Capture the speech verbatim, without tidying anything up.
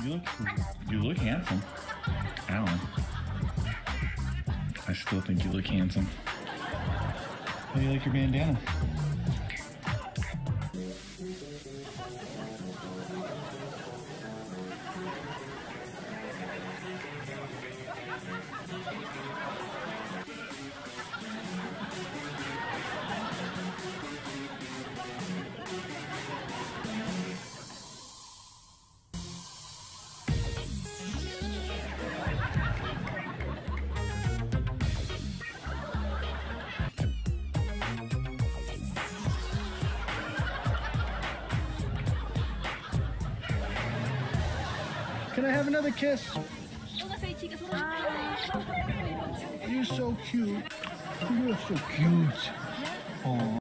You look, you look handsome. Alan. I still think you look handsome. How do you like your bandana? Can I have another kiss? You're so cute. You're so cute. Aww.